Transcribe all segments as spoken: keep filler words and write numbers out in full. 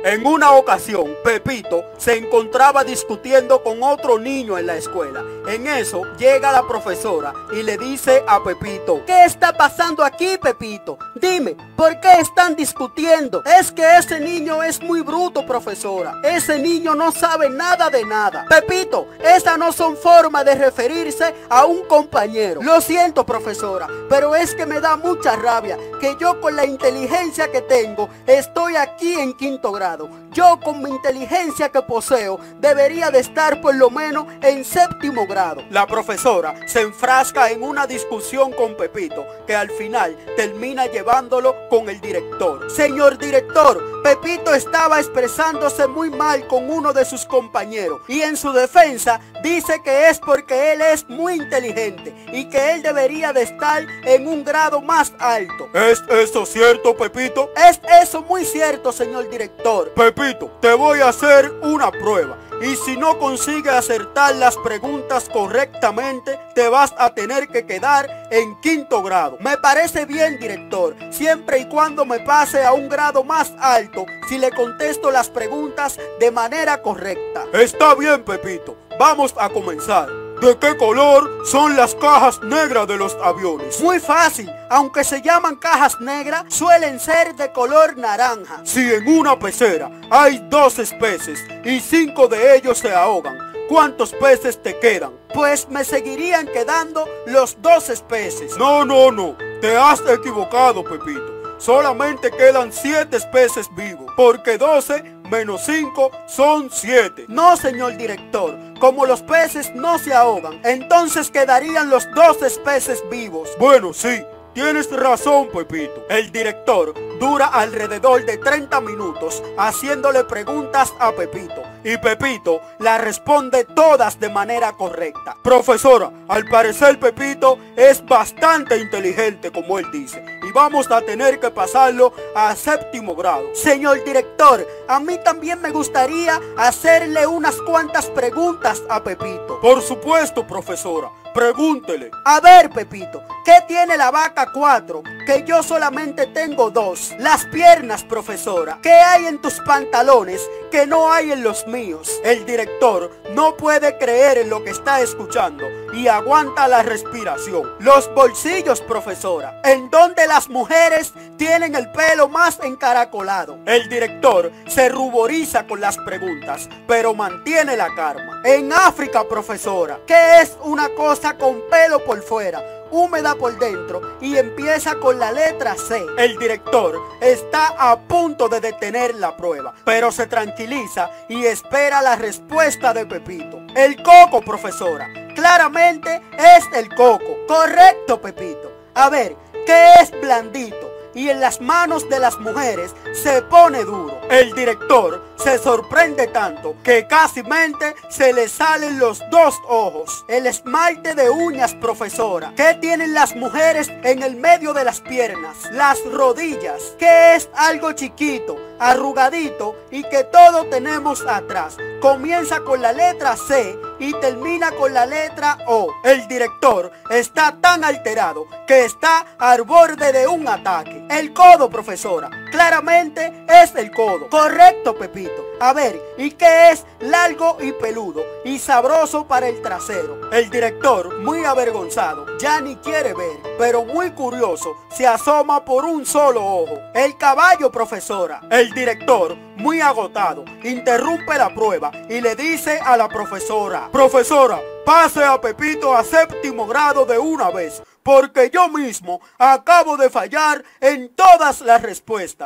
En una ocasión, Pepito se encontraba discutiendo con otro niño en la escuela. En eso, llega la profesora y le dice a Pepito: ¿qué está pasando aquí, Pepito? Dime, ¿por qué están discutiendo? Es que ese niño es muy bruto, profesora. Ese niño no sabe nada de nada. Pepito, esas no son formas de referirse a un compañero. Lo siento, profesora, pero es que me da mucha rabia que yo, con la inteligencia que tengo, estoy aquí en quinto grado. Yo, con mi inteligencia que poseo, debería de estar por lo menos en séptimo grado. La profesora se enfrasca en una discusión con Pepito, que al final termina llevándolo con el director. Señor director, Pepito estaba expresándose muy mal con uno de sus compañeros, y en su defensa dice que es porque él es muy inteligente y que él debería de estar en un grado más alto. ¿Es eso cierto, Pepito? Es eso muy cierto, señor director. Pepito, te voy a hacer una prueba, y si no consigues acertar las preguntas correctamente, te vas a tener que quedar en quinto grado. Me parece bien, director, siempre y cuando me pase a un grado más alto si le contesto las preguntas de manera correcta. Está bien, Pepito, vamos a comenzar. ¿De qué color son las cajas negras de los aviones? Muy fácil, aunque se llaman cajas negras, suelen ser de color naranja. Si en una pecera hay doce peces y cinco de ellos se ahogan, ¿cuántos peces te quedan? Pues me seguirían quedando los doce peces. No, no, no, te has equivocado, Pepito. Solamente quedan siete peces vivos, porque doce menos cinco son siete. No, señor director, como los peces no se ahogan, entonces quedarían los doce peces vivos. Bueno, sí, tienes razón, Pepito. El director dura alrededor de treinta minutos haciéndole preguntas a Pepito, y Pepito la responde todas de manera correcta. Profesora, al parecer Pepito es bastante inteligente, como él dice, y vamos a tener que pasarlo a séptimo grado. Señor director, a mí también me gustaría hacerle unas cuantas preguntas a Pepito. Por supuesto, profesora. Pregúntele. A ver, Pepito, ¿qué tiene la vaca cuatro? Que yo solamente tengo dos. Las piernas, profesora. ¿Qué hay en tus pantalones que no hay en los míos? El director no puede creer en lo que está escuchando y aguanta la respiración. Los bolsillos, profesora. ¿En dónde las mujeres tienen el pelo más encaracolado? El director se ruboriza con las preguntas, pero mantiene la calma. En África, profesora. ¿Qué es una cosa con pelo por fuera, húmeda por dentro y empieza con la letra C? El director está a punto de detener la prueba, pero se tranquiliza y espera la respuesta de Pepito. El coco, profesora. Claramente es el coco. Correcto, Pepito. A ver, ¿qué es blandito y en las manos de las mujeres se pone duro? El director se sorprende tanto que casi mente se le salen los dos ojos. El esmalte de uñas, profesora. ¿Qué tienen las mujeres en el medio de las piernas? Las rodillas. ¿Qué es algo chiquito, arrugadito y que todo tenemos atrás? Comienza con la letra C y termina con la letra O. El director está tan alterado que está al borde de un ataque. El codo, profesora. Claramente es el codo. Correcto, Pepito. A ver, ¿y qué es largo y peludo y sabroso para el trasero? El director, muy avergonzado, ya ni quiere ver, pero muy curioso, se asoma por un solo ojo. El caballo, profesora. El director, muy agotado, interrumpe la prueba y le dice a la profesora: Profesora, pase a Pepito a séptimo grado de una vez, porque yo mismo acabo de fallar en todas las respuestas.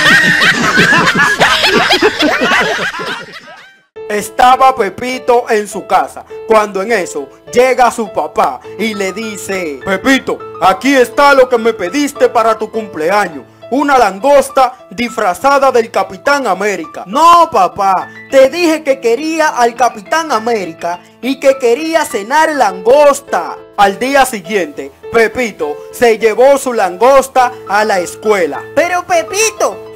Estaba Pepito en su casa, cuando en eso llega su papá y le dice: Pepito, aquí está lo que me pediste para tu cumpleaños. Una langosta disfrazada del Capitán América. No, papá, te dije que quería al Capitán América y que quería cenar langosta. Al día siguiente, Pepito se llevó su langosta a la escuela. Pero Pepito,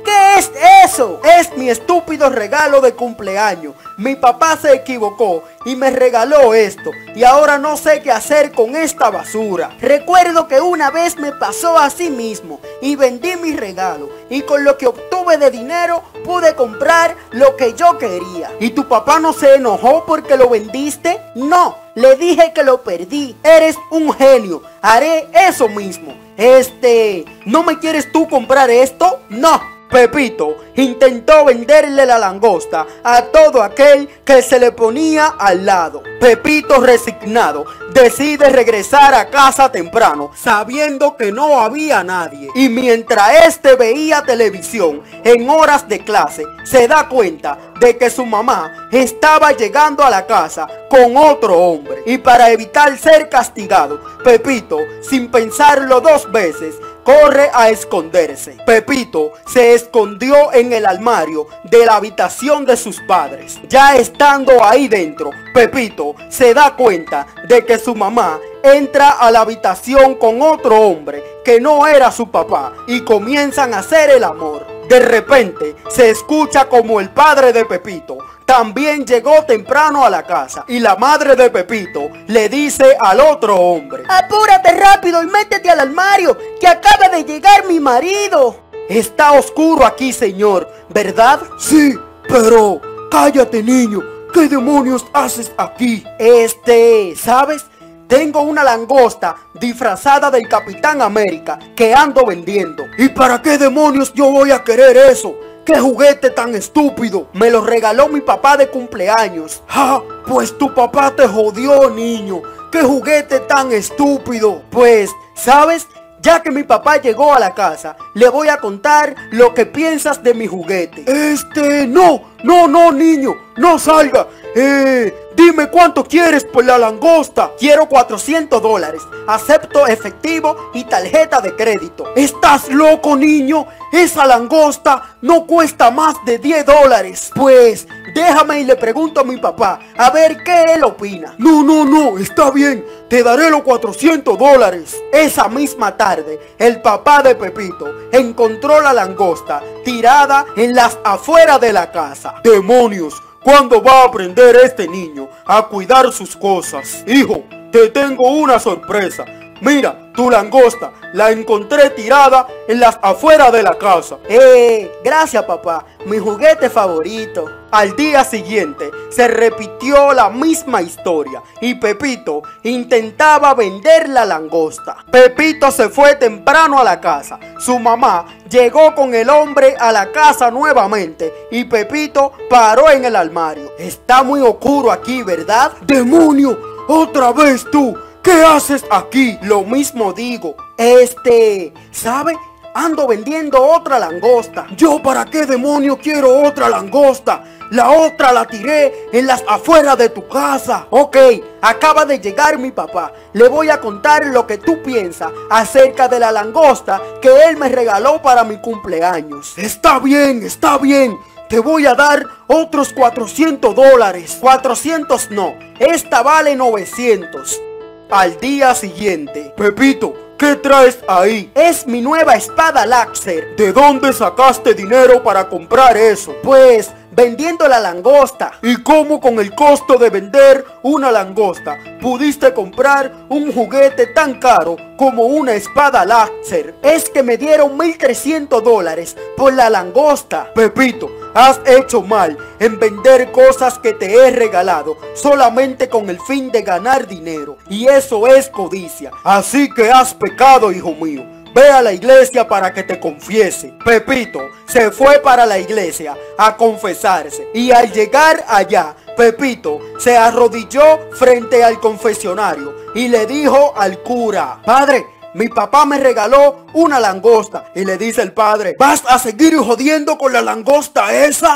¿qué es eso? Es mi estúpido regalo de cumpleaños. Mi papá se equivocó y me regaló esto, y ahora no sé qué hacer con esta basura. Recuerdo que una vez me pasó así mismo y vendí mi regalo, y con lo que obtuve de dinero pude comprar lo que yo quería. ¿Y tu papá no se enojó porque lo vendiste? No, le dije que lo perdí. Eres un genio, haré eso mismo. Este, ¿no me quieres tú comprar esto? No. Pepito intentó venderle la langosta a todo aquel que se le ponía al lado. Pepito, resignado, decide regresar a casa temprano, sabiendo que no había nadie. Y mientras este veía televisión en horas de clase, se da cuenta de que su mamá estaba llegando a la casa con otro hombre. Y para evitar ser castigado, Pepito, sin pensarlo dos veces, corre a esconderse. Pepito se escondió en el armario de la habitación de sus padres. Ya estando ahí dentro, Pepito se da cuenta de que su mamá entra a la habitación con otro hombre que no era su papá y comienzan a hacer el amor. De repente se escucha como el padre de Pepito también llegó temprano a la casa, y la madre de Pepito le dice al otro hombre: apúrate rápido y métete al armario, que acaba de llegar mi marido. Está oscuro aquí, señor, ¿verdad? Sí, pero cállate, niño. ¿Qué demonios haces aquí? Este, ¿sabes? Tengo una langosta disfrazada del Capitán América que ando vendiendo. ¿Y para qué demonios yo voy a querer eso? ¡Qué juguete tan estúpido! Me lo regaló mi papá de cumpleaños. ¡Ja! Pues tu papá te jodió, niño. ¡Qué juguete tan estúpido! Pues, ¿sabes? Ya que mi papá llegó a la casa, le voy a contar lo que piensas de mi juguete. Este, no, no, no, niño, no salga. Eh, dime cuánto quieres por la langosta. Quiero cuatrocientos dólares. Acepto efectivo y tarjeta de crédito. ¿Estás loco, niño? Esa langosta no cuesta más de diez dólares. Pues déjame y le pregunto a mi papá a ver qué él opina. No, no, no, está bien. Te daré los cuatrocientos dólares. Esa misma tarde, el papá de Pepito encontró la langosta tirada en las afueras de la casa. ¡Demonios! ¿Cuándo va a aprender este niño a cuidar sus cosas? Hijo, te tengo una sorpresa. Mira, tu langosta la encontré tirada en las afueras de la casa. Eh, gracias, papá. Mi juguete favorito. Al día siguiente se repitió la misma historia y Pepito intentaba vender la langosta. Pepito se fue temprano a la casa. Su mamá llegó con el hombre a la casa nuevamente y Pepito paró en el armario. Está muy oscuro aquí, ¿verdad? ¡Demonio! ¡Otra vez tú! ¿Qué haces aquí? Lo mismo digo. Este, ¿sabe? Ando vendiendo otra langosta. ¿Yo para qué demonio quiero otra langosta? La otra la tiré en las afueras de tu casa. Ok, acaba de llegar mi papá. Le voy a contar lo que tú piensas acerca de la langosta que él me regaló para mi cumpleaños. Está bien, está bien. Te voy a dar otros cuatrocientos dólares. cuatrocientos no, esta vale novecientos. Al día siguiente, Pepito, ¿qué traes ahí? Es mi nueva espada láser. ¿De dónde sacaste dinero para comprar eso? Pues vendiendo la langosta. ¿Y cómo con el costo de vender una langosta pudiste comprar un juguete tan caro como una espada láser? Es que me dieron mil trescientos dólares por la langosta. Pepito, has hecho mal en vender cosas que te he regalado solamente con el fin de ganar dinero. Y eso es codicia. Así que has pecado, hijo mío. Ve a la iglesia para que te confiese. Pepito se fue para la iglesia a confesarse. Y al llegar allá, Pepito se arrodilló frente al confesionario y le dijo al cura: Padre, mi papá me regaló una langosta. Y le dice el padre: ¿vas a seguir jodiendo con la langosta esa?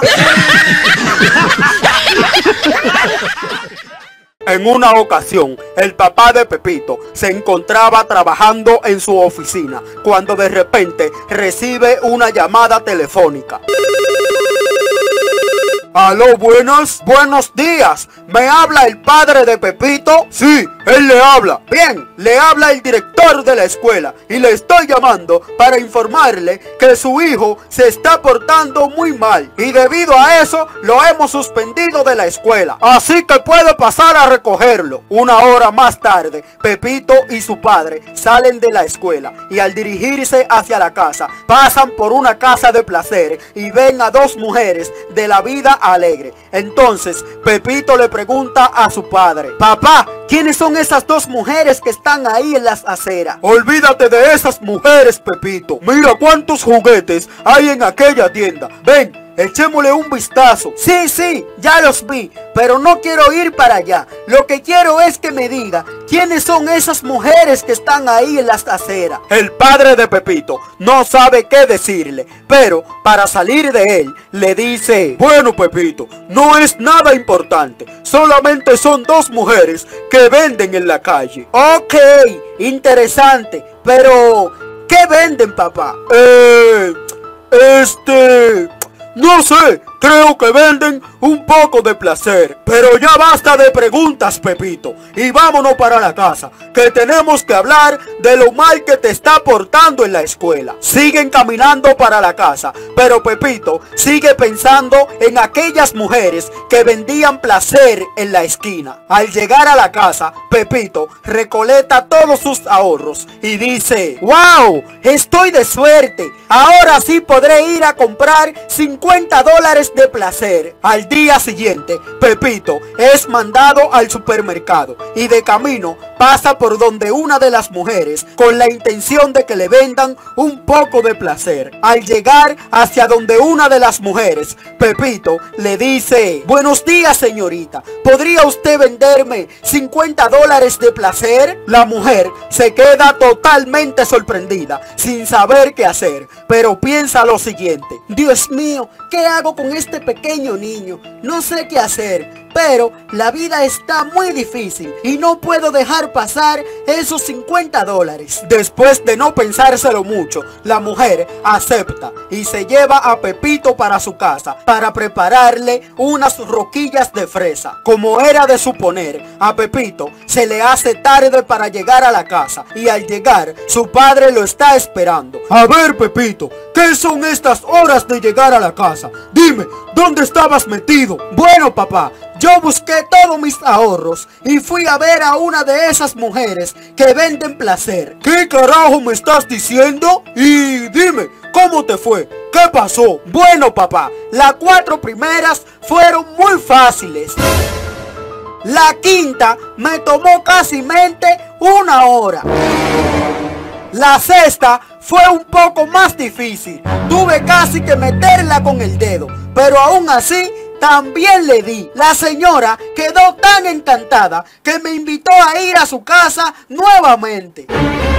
En una ocasión, el papá de Pepito se encontraba trabajando en su oficina cuando de repente recibe una llamada telefónica. ¿Aló, buenas? Buenos días. ¿Me habla el padre de Pepito? Sí, Él le habla. Bien, le habla el director de la escuela y le estoy llamando para informarle que su hijo se está portando muy mal y debido a eso lo hemos suspendido de la escuela. Así que puede pasar a recogerlo. Una hora más tarde, Pepito y su padre salen de la escuela y al dirigirse hacia la casa, pasan por una casa de placer y ven a dos mujeres de la vida alegre. Entonces, Pepito le pregunta a su padre: papá, ¿quiénes son esas dos mujeres que están ahí en las aceras? Olvídate de esas mujeres, Pepito. Mira cuántos juguetes hay en aquella tienda. Ven, echémosle un vistazo. Sí, sí, ya los vi, pero no quiero ir para allá. Lo que quiero es que me diga quiénes son esas mujeres que están ahí en las aceras. El padre de Pepito no sabe qué decirle, pero para salir de él le dice: bueno, Pepito, no es nada importante. Solamente son dos mujeres que venden en la calle. Ok, interesante, pero ¿qué venden, papá? Eh, este... No sé, creo que venden un poco de placer. Pero ya basta de preguntas, Pepito, y vámonos para la casa, que tenemos que hablar de lo mal que te está portando en la escuela. Siguen caminando para la casa, pero Pepito sigue pensando en aquellas mujeres que vendían placer en la esquina. Al llegar a la casa, Pepito recolecta todos sus ahorros y dice: ¡wow! Estoy de suerte. Ahora sí podré ir a comprar cincuenta dólares de placer. Al día siguiente, Pepito es mandado al supermercado y de camino pasa por donde una de las mujeres con la intención de que le vendan un poco de placer. Al llegar hacia donde una de las mujeres, Pepito le dice: buenos días, señorita, ¿podría usted venderme cincuenta dólares de placer? La mujer se queda totalmente sorprendida, sin saber qué hacer, pero piensa lo siguiente: Dios mío, ¿qué hago con este pequeño niño? No sé qué hacer, pero la vida está muy difícil y no puedo dejar pasar esos cincuenta dólares. Después de no pensárselo mucho, la mujer acepta y se lleva a Pepito para su casa para prepararle unas rosquillas de fresa. Como era de suponer, a Pepito se le hace tarde para llegar a la casa y al llegar su padre lo está esperando. A ver, Pepito, ¿qué son estas horas de llegar a la casa? Dime, ¿dónde estabas metido? Bueno, papá, yo busqué todos mis ahorros y fui a ver a una de esas mujeres que venden placer. ¿Qué carajo me estás diciendo? Y dime, ¿cómo te fue? ¿Qué pasó? Bueno, papá, las cuatro primeras fueron muy fáciles. La quinta me tomó casi mente una hora. La sexta fue un poco más difícil. Tuve casi que meterla con el dedo, pero aún así también le di. La señora quedó tan encantada que me invitó a ir a su casa nuevamente.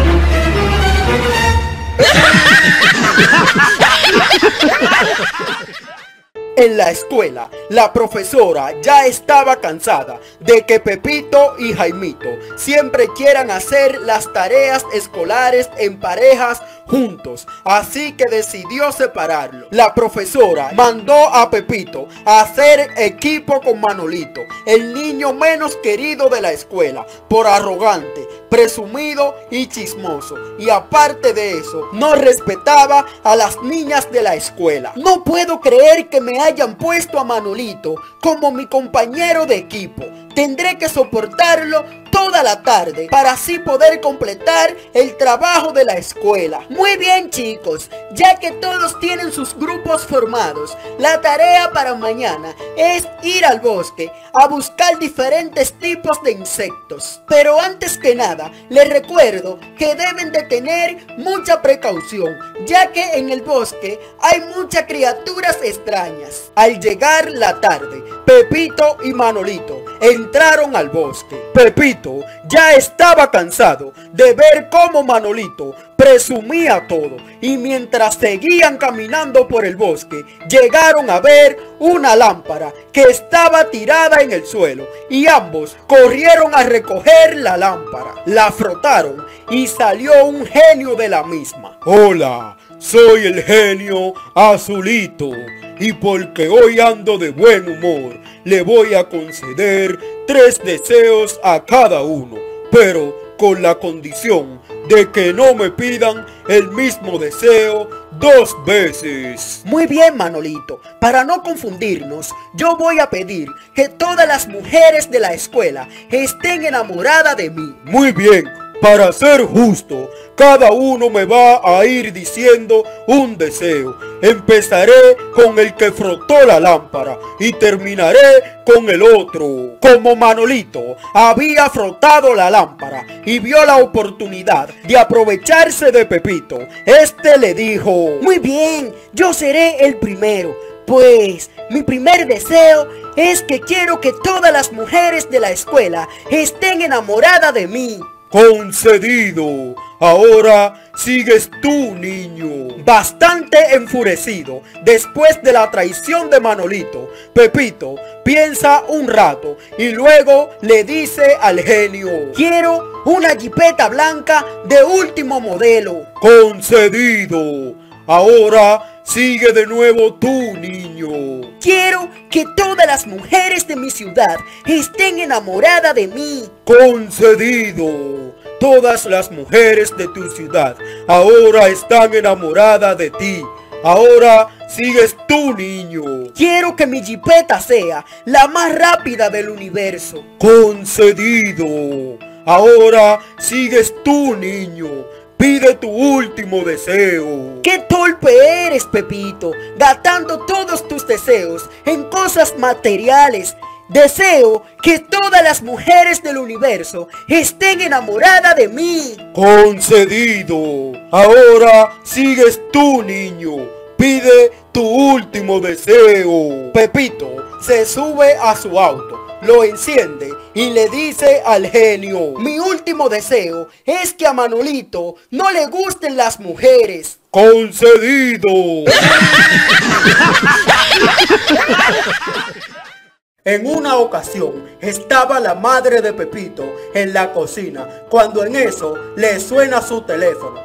En la escuela, la profesora ya estaba cansada de que Pepito y Jaimito siempre quieran hacer las tareas escolares en parejas juntos, así que decidió separarlo. La profesora mandó a Pepito a hacer equipo con Manolito, el niño menos querido de la escuela, por arrogante, presumido y chismoso, y aparte de eso, no respetaba a las niñas de la escuela. No puedo creer que me hayan puesto a Manolito como mi compañero de equipo. Tendré que soportarlo toda la tarde para así poder completar el trabajo de la escuela. Muy bien, chicos, ya que todos tienen sus grupos formados, la tarea para mañana es ir al bosque a buscar diferentes tipos de insectos. Pero antes que nada, les recuerdo que deben de tener mucha precaución, ya que en el bosque hay muchas criaturas extrañas. Al llegar la tarde, Pepito y Manolito entraron al bosque. Pepito ya estaba cansado de ver cómo Manolito presumía todo, y mientras seguían caminando por el bosque, llegaron a ver una lámpara que estaba tirada en el suelo, y ambos corrieron a recoger la lámpara. La frotaron y salió un genio de la misma. Hola, soy el genio Azulito, y porque hoy ando de buen humor, le voy a conceder tres deseos a cada uno. pero con la condición de que no me pidan el mismo deseo dos veces. Muy bien, Manolito. Para no confundirnos, yo voy a pedir que todas las mujeres de la escuela estén enamoradas de mí. Muy bien. Para ser justo, cada uno me va a ir diciendo un deseo. Empezaré con el que frotó la lámpara y terminaré con el otro. Como Manolito había frotado la lámpara y vio la oportunidad de aprovecharse de Pepito, este le dijo: muy bien, yo seré el primero. Pues mi primer deseo es que quiero que todas las mujeres de la escuela estén enamoradas de mí. Concedido. Ahora sigues tú, niño. Bastante enfurecido después de la traición de Manolito, Pepito piensa un rato y luego le dice al genio: quiero una jipeta blanca de último modelo. Concedido. Ahora sigue de nuevo tú, niño. Quiero que todas las mujeres de mi ciudad estén enamoradas de mí. Concedido. Todas las mujeres de tu ciudad ahora están enamoradas de ti. Ahora sigues tú, niño. Quiero que mi jipeta sea la más rápida del universo. Concedido. Ahora sigues tú, niño. Pide tu último deseo. ¡Qué torpe eres, Pepito! Gastando todos tus deseos en cosas materiales. Deseo que todas las mujeres del universo estén enamoradas de mí. Concedido. Ahora sigues tú, niño. Pide tu último deseo. Pepito se sube a su auto, lo enciende y le dice al genio: mi último deseo es que a Manolito no le gusten las mujeres. Concedido. En una ocasión estaba la madre de Pepito en la cocina cuando en eso le suena su teléfono.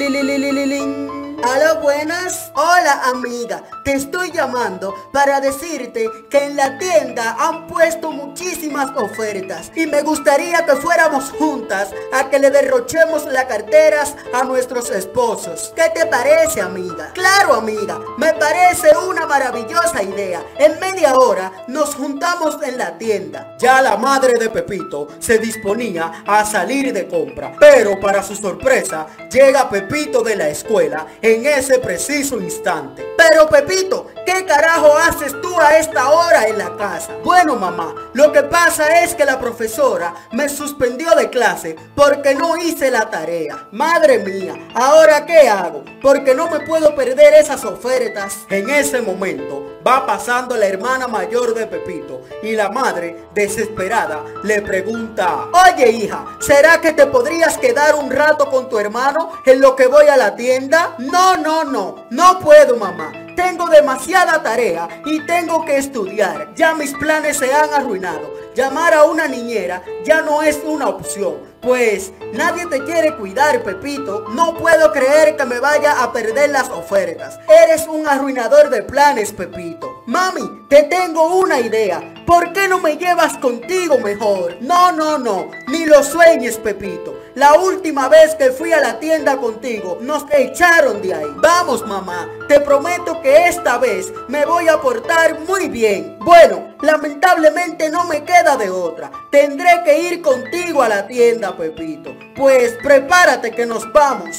Aló, buenas. Hola, amiga. Te estoy llamando para decirte que en la tienda han puesto muchísimas ofertas y me gustaría que fuéramos juntas a que le derrochemos las carteras a nuestros esposos. ¿Qué te parece, amiga? Claro, amiga. Me parece una maravillosa idea. En media hora nos juntamos en la tienda. Ya la madre de Pepito se disponía a salir de compra, pero para su sorpresa llega Pepito de la escuela en ese preciso instante. Pero Pepito, ¿qué carajo haces tú a esta hora en la casa? Bueno, mamá, lo que pasa es que la profesora me suspendió de clase porque no hice la tarea. Madre mía, ¿ahora qué hago? Porque no me puedo perder esas ofertas. En ese momento va pasando la hermana mayor de Pepito y la madre, desesperada, le pregunta: oye, hija, ¿será que te podrías quedar un rato con tu hermano en lo que voy a la tienda? No, no, no, no puedo, mamá. Tengo demasiada tarea y tengo que estudiar. Ya mis planes se han arruinado. Llamar a una niñera ya no es una opción. Pues nadie te quiere cuidar, Pepito. No puedo creer que me vaya a perder las ofertas. Eres un arruinador de planes, Pepito. Mami, te tengo una idea. ¿Por qué no me llevas contigo mejor? No, no, no. Ni lo sueñes, Pepito. La última vez que fui a la tienda contigo, nos echaron de ahí. Vamos, mamá. Te prometo que esta vez me voy a portar muy bien. Bueno, lamentablemente no me queda de otra. Tendré que ir contigo a la tienda, Pepito. Pues prepárate que nos vamos.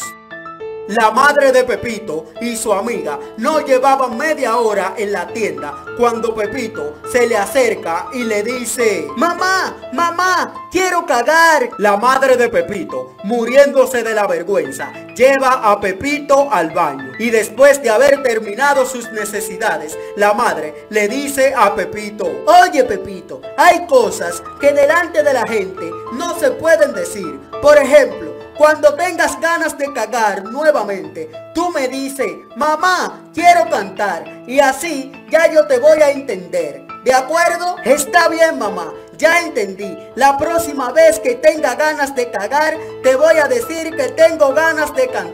La madre de Pepito y su amiga no llevaban media hora en la tienda cuando Pepito se le acerca y le dice: mamá, mamá, quiero cagar. La madre de Pepito, muriéndose de la vergüenza, lleva a Pepito al baño y después de haber terminado sus necesidades, la madre le dice a Pepito: oye, Pepito, hay cosas que delante de la gente no se pueden decir. Por ejemplo, cuando tengas ganas de cagar nuevamente, tú me dices: mamá, quiero cantar, y así ya yo te voy a entender. ¿De acuerdo? Está bien, mamá, ya entendí. La próxima vez que tenga ganas de cagar, te voy a decir que tengo ganas de cantar.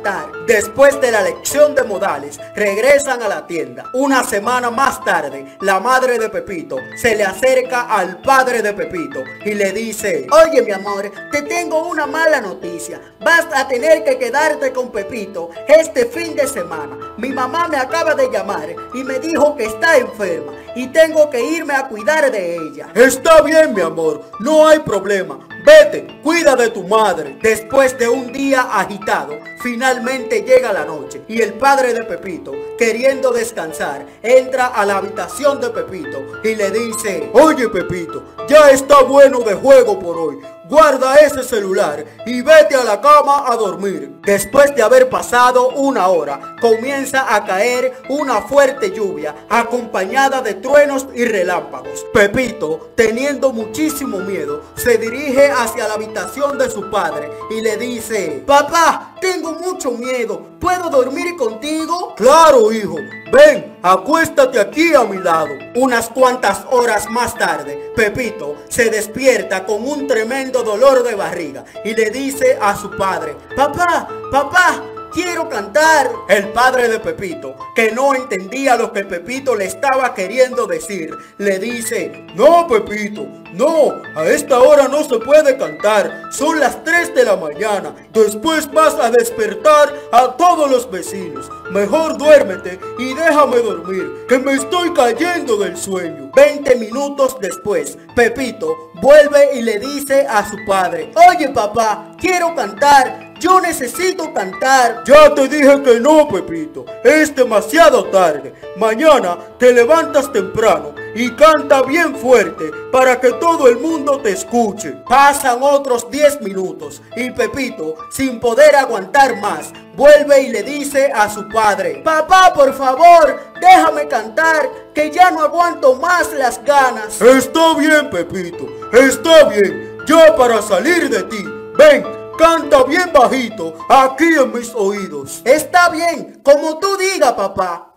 Después de la lección de modales, regresan a la tienda. Una semana más tarde, la madre de Pepito se le acerca al padre de Pepito y le dice: oye, mi amor, te tengo una mala noticia. Vas a tener que quedarte con Pepito este fin de semana. Mi mamá me acaba de llamar y me dijo que está enferma y tengo que irme a cuidar de ella. Está bien, mi amor, no hay problema. Vete, cuida de tu madre. Después de un día agitado, finalmente llega la noche y el padre de Pepito, queriendo descansar, entra a la habitación de Pepito y le dice: oye, Pepito, ya está bueno de juego por hoy. Guarda ese celular y vete a la cama a dormir. Después de haber pasado una hora, comienza a caer una fuerte lluvia acompañada de truenos y relámpagos. Pepito, teniendo muchísimo miedo, se dirige hacia la habitación de su padre y le dice: papá, tengo mucho miedo, ¿puedo dormir contigo? Claro, hijo, ven, acuéstate aquí a mi lado. Unas cuantas horas más tarde, Pepito se despierta con un tremendo dolor de barriga y le dice a su padre: papá, papá, quiero cantar. El padre de Pepito, que no entendía lo que Pepito le estaba queriendo decir, le dice: no, Pepito, no, a esta hora no se puede cantar. Son las tres de la mañana. Después vas a despertar a todos los vecinos. Mejor duérmete y déjame dormir, que me estoy cayendo del sueño. Veinte minutos después, Pepito vuelve y le dice a su padre: oye, papá, quiero cantar. Yo necesito cantar. Ya te dije que no, Pepito. Es demasiado tarde. Mañana te levantas temprano y canta bien fuerte para que todo el mundo te escuche. Pasan otros diez minutos y Pepito, sin poder aguantar más, vuelve y le dice a su padre: papá, por favor, déjame cantar, que ya no aguanto más las ganas. Está bien, Pepito, está bien. Ya para salir de ti, ven, canta bien bajito, aquí en mis oídos. Está bien, como tú digas, papá.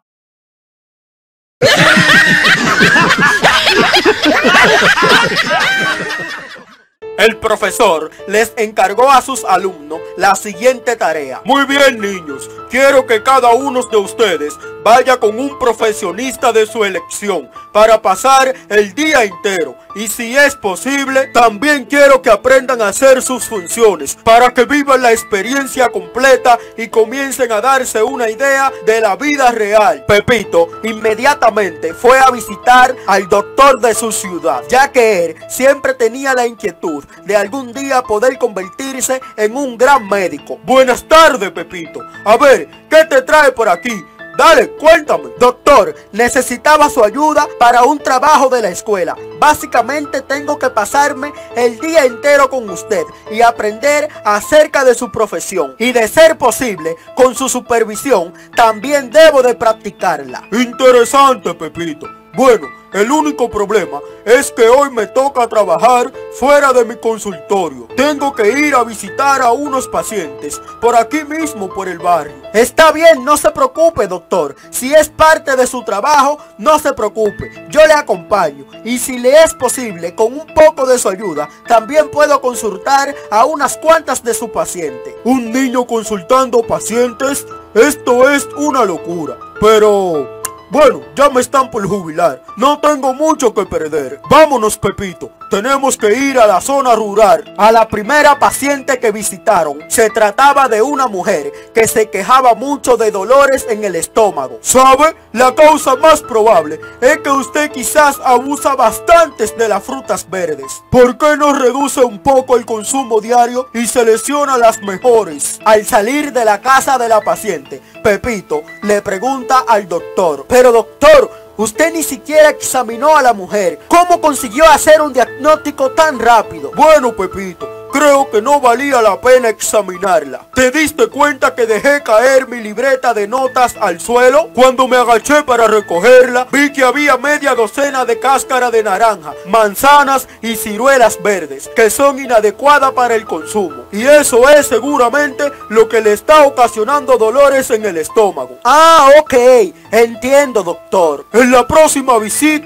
El profesor les encargó a sus alumnos la siguiente tarea. Muy bien, niños, quiero que cada uno de ustedes vaya con un profesionista de su elección para pasar el día entero. Y si es posible, también quiero que aprendan a hacer sus funciones para que vivan la experiencia completa y comiencen a darse una idea de la vida real. Pepito inmediatamente fue a visitar al doctor de su ciudad, ya que él siempre tenía la inquietud de algún día poder convertirse en un gran médico. Buenas tardes, Pepito. A ver, ¿qué te trae por aquí? Dale, cuéntame. Doctor, necesitaba su ayuda para un trabajo de la escuela. Básicamente tengo que pasarme el día entero con usted y aprender acerca de su profesión. Y de ser posible, con su supervisión, también debo de practicarla. Interesante, Pepito. Bueno, el único problema es que hoy me toca trabajar fuera de mi consultorio. Tengo que ir a visitar a unos pacientes por aquí mismo, por el barrio. Está bien, no se preocupe, doctor. Si es parte de su trabajo, no se preocupe. Yo le acompaño. Y si le es posible, con un poco de su ayuda, también puedo consultar a unas cuantas de sus pacientes. ¿Un niño consultando pacientes? Esto es una locura. Pero... bueno, ya me están por jubilar. No tengo mucho que perder. Vámonos, Pepito. Tenemos que ir a la zona rural. A la primera paciente que visitaron, se trataba de una mujer que se quejaba mucho de dolores en el estómago. ¿Sabe? La causa más probable es que usted quizás abusa bastantes de las frutas verdes. ¿Por qué no reduce un poco el consumo diario y selecciona las mejores? Al salir de la casa de la paciente, Pepito le pregunta al doctor: pero doctor, usted ni siquiera examinó a la mujer. ¿Cómo consiguió hacer un diagnóstico tan rápido? Bueno, Pepito, creo que no valía la pena examinarla. ¿Te diste cuenta que dejé caer mi libreta de notas al suelo? Cuando me agaché para recogerla, vi que había media docena de cáscara de naranja, manzanas y ciruelas verdes, que son inadecuadas para el consumo. Y eso es seguramente lo que le está ocasionando dolores en el estómago. Ah, ok, entiendo, doctor. En la próxima visita,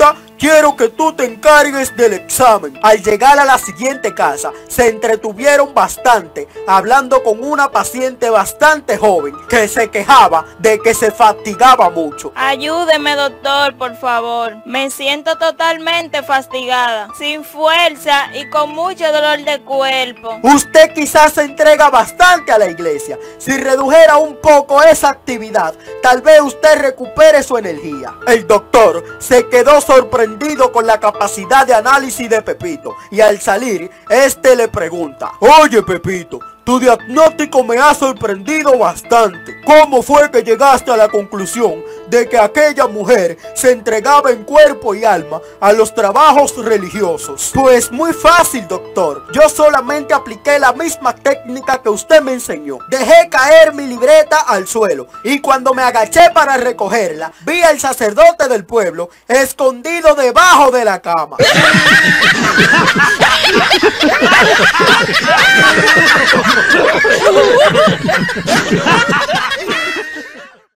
quiero que tú te encargues del examen. Al llegar a la siguiente casa, se entretuvieron bastante, hablando con una paciente bastante joven, que se quejaba de que se fatigaba mucho. Ayúdeme, doctor, por favor. Me siento totalmente fatigada, sin fuerza y con mucho dolor de cuerpo. Usted quizás se entrega bastante a la iglesia. Si redujera un poco esa actividad, tal vez usted recupere su energía. El doctor se quedó sorprendido con la capacidad de análisis de Pepito, y al salir, este le pregunta: oye, Pepito, tu diagnóstico me ha sorprendido bastante. ¿Cómo fue que llegaste a la conclusión de que aquella mujer se entregaba en cuerpo y alma a los trabajos religiosos? Pues muy fácil, doctor. Yo solamente apliqué la misma técnica que usted me enseñó. Dejé caer mi libreta al suelo, y cuando me agaché para recogerla, vi al sacerdote del pueblo escondido debajo de la cama.